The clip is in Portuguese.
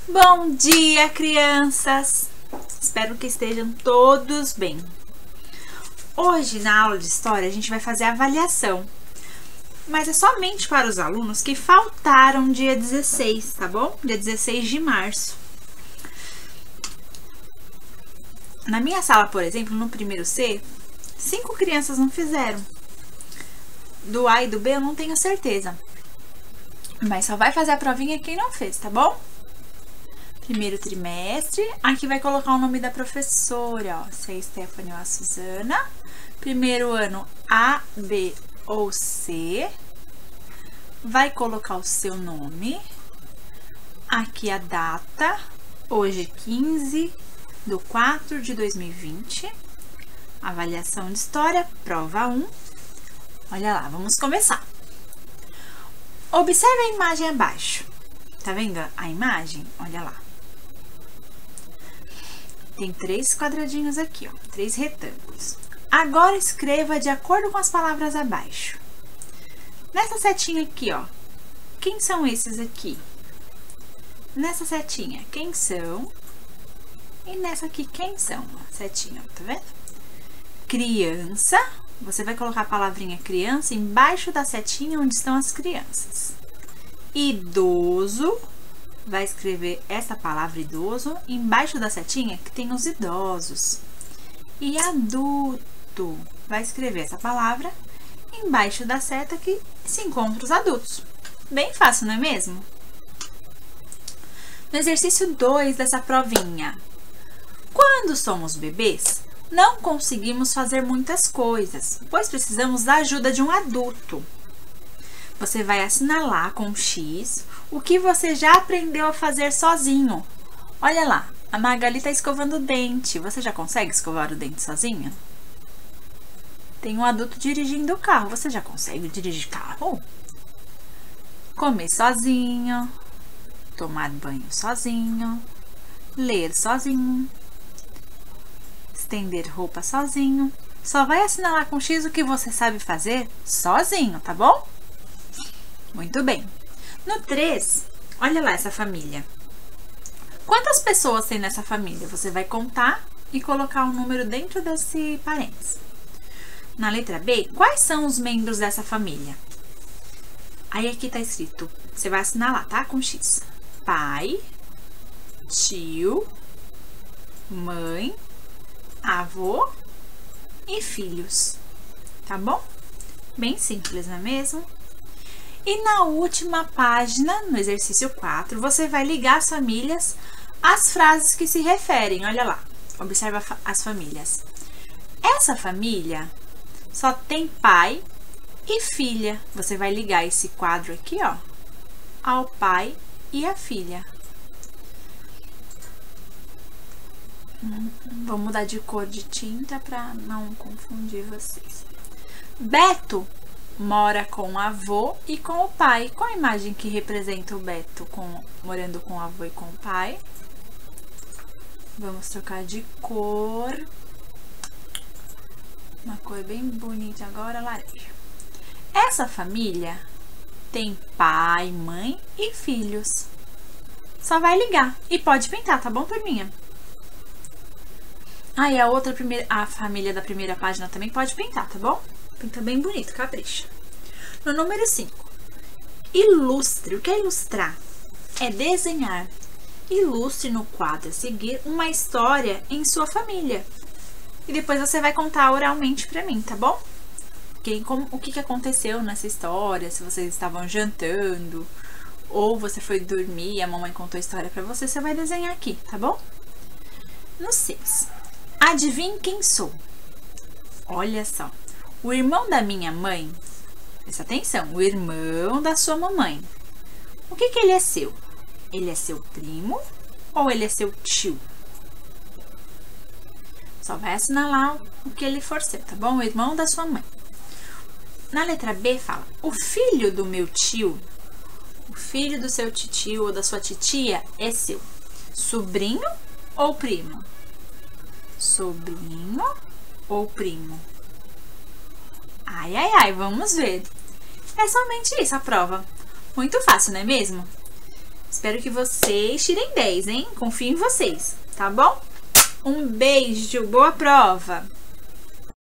Bom dia, crianças! Espero que estejam todos bem. Hoje, na aula de história, a gente vai fazer a avaliação, mas é somente para os alunos que faltaram dia 16, tá bom? Dia 16 de março. Na minha sala, por exemplo, no primeiro C, 5 crianças não fizeram. Do A e do B eu não tenho certeza, mas só vai fazer a provinha quem não fez, tá bom? Primeiro trimestre, aqui vai colocar o nome da professora, ó, se é Stephanie ou a Suzana. Primeiro ano A, B ou C. Vai colocar o seu nome. Aqui a data, hoje 15/4/2020. Avaliação de história, prova 1. Olha lá, vamos começar. Observe a imagem abaixo. Tá vendo a imagem? Olha lá. Tem 3 quadradinhos aqui, ó, 3 retângulos. Agora escreva de acordo com as palavras abaixo. Nessa setinha aqui, ó, quem são esses aqui? Nessa setinha, quem são? E nessa aqui, quem são? Setinha, tá vendo? Criança, você vai colocar a palavrinha criança embaixo da setinha onde estão as crianças. Idoso, vai escrever essa palavra idoso embaixo da setinha que tem os idosos. E adulto, vai escrever essa palavra embaixo da seta que se encontram os adultos. Bem fácil, não é mesmo? No exercício 2 dessa provinha. Quando somos bebês, não conseguimos fazer muitas coisas, pois precisamos da ajuda de um adulto. Você vai assinalar com X o que você já aprendeu a fazer sozinho. Olha lá, a Magali está escovando o dente. Você já consegue escovar o dente sozinha? Tem um adulto dirigindo o carro. Você já consegue dirigir carro? Comer sozinho, tomar banho sozinho, ler sozinho, estender roupa sozinho. Só vai assinalar com X o que você sabe fazer sozinho, tá bom? Muito bem. No 3, olha lá essa família. Quantas pessoas tem nessa família? Você vai contar e colocar um número dentro desse parênteses. Na letra B, quais são os membros dessa família? Aí aqui tá escrito, você vai assinalar, tá? Com X. Pai, tio, mãe, avô e filhos. Tá bom? Bem simples, não é mesmo? E na última página, no exercício 4, você vai ligar as famílias às frases que se referem. Olha lá, observa as famílias. Essa família só tem pai e filha. Você vai ligar esse quadro aqui, ó, ao pai e à filha. Vou mudar de cor de tinta para não confundir vocês. Beto mora com o avô e com o pai. Qual a imagem que representa o Beto morando com o avô e com o pai? Vamos trocar de cor. Uma cor bem bonita agora, laranja. Essa família tem pai, mãe e filhos. Só vai ligar e pode pintar, tá bom, turminha? Ah, e a família da primeira página também pode pintar, tá bom? Pinta bem bonito, capricha. No número 5, ilustre. O que é ilustrar? É desenhar. Ilustre no quadro a seguir uma história em sua família. E depois você vai contar oralmente pra mim, tá bom? O que aconteceu nessa história, se vocês estavam jantando, ou você foi dormir e a mamãe contou a história pra você, você vai desenhar aqui, tá bom? No 6, adivinhe quem sou. Olha só. O irmão da minha mãe, presta atenção, o irmão da sua mamãe. O que ele é seu? Ele é seu primo ou ele é seu tio? Só vai assinalar o que ele for seu, tá bom? O irmão da sua mãe. Na letra B fala, o filho do meu tio, o filho do seu titio ou da sua titia é seu. Sobrinho ou primo? Sobrinho ou primo? Ai, ai, ai, vamos ver. É somente isso a prova. Muito fácil, não é mesmo? Espero que vocês tirem 10, hein? Confio em vocês, tá bom? Um beijo, boa prova!